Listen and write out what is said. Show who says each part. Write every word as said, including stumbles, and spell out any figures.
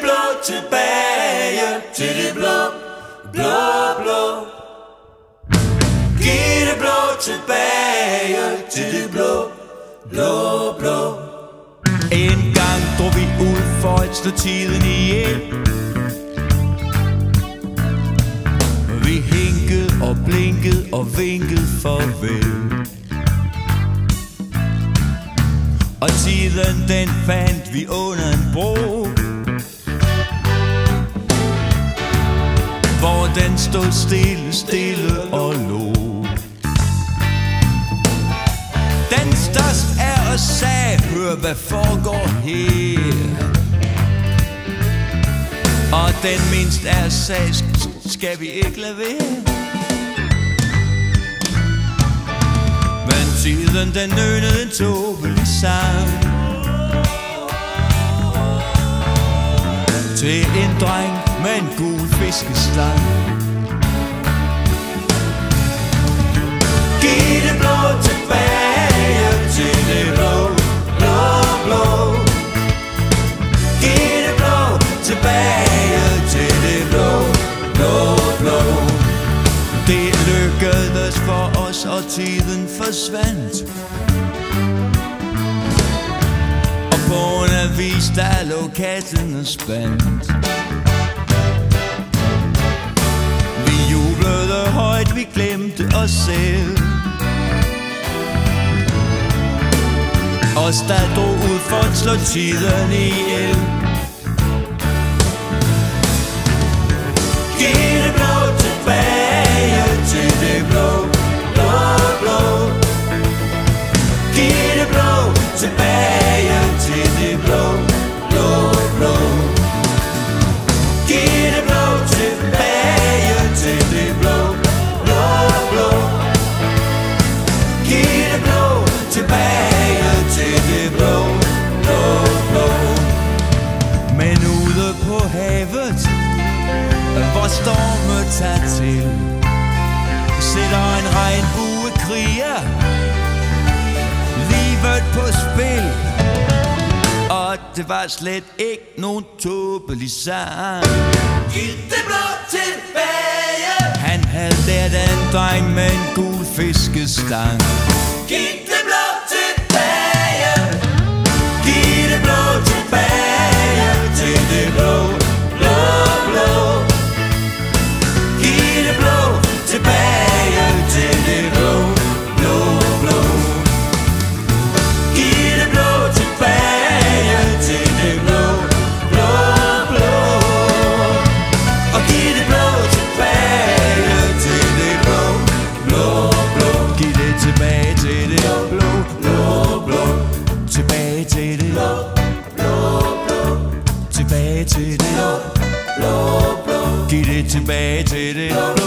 Speaker 1: blå tilbage til det blå, blå, blå. Giv det blå tilbage til det blå, blå, blå.
Speaker 2: En gang drog vi ud for at slå tiden ihjel. Vi hinkede og blinkede og vinkede farvel. Og tiden den fandt vi under en bro, hvor den stod stille, stille og lå. Den største af os sagde, hør hvad foregår her. Og den mindste af os sagde, skal vi ikke lade være? Men tiden den nynede en tåbelig sang til en dreng med en gul fiskestang.
Speaker 1: Giv det blå tilbage til det blå, blå, blå. Giv det blå tilbage til det blå, blå, blå.
Speaker 2: Det lykkedes for os, og tiden forsvandt. Og på en avis, der lå katten og spændt. Vi jublede højt, vi glemte os selv. Os der drog ud for at slå tiden ihjel.
Speaker 1: Giv det blå tilbage til det blå, blå, blå. Giv det blå tilbage til det blå, blå, blå. Giv det blå tilbage til det blå, blå, blå. Giv det blå tilbage til det blå, blå, blå.
Speaker 2: Men ude på havet, hvor stormen tager til, sætter en regnbuekriger livet på spil. Og det var slet ikke nogen tåbelig sang.
Speaker 1: Giv det blå tilbage.
Speaker 2: Han havde lært en dreng med en gul fiskestang.
Speaker 1: Giv det blå tilbage. Giv det blå tilbage til det blå, blå, blå. Giv det blå tilbage til det blå, blå, blå. Giv det blå tilbage til det blå, blå, blå. Og giv det blå tilbage til det blå, blå, blå.
Speaker 2: Giv det tilbage til det blå,
Speaker 1: Blå, blå,
Speaker 2: tilbage til det
Speaker 1: blå, blå, blå.
Speaker 2: tilbage til det
Speaker 1: Blå, blå.
Speaker 2: Giv det tilbage til det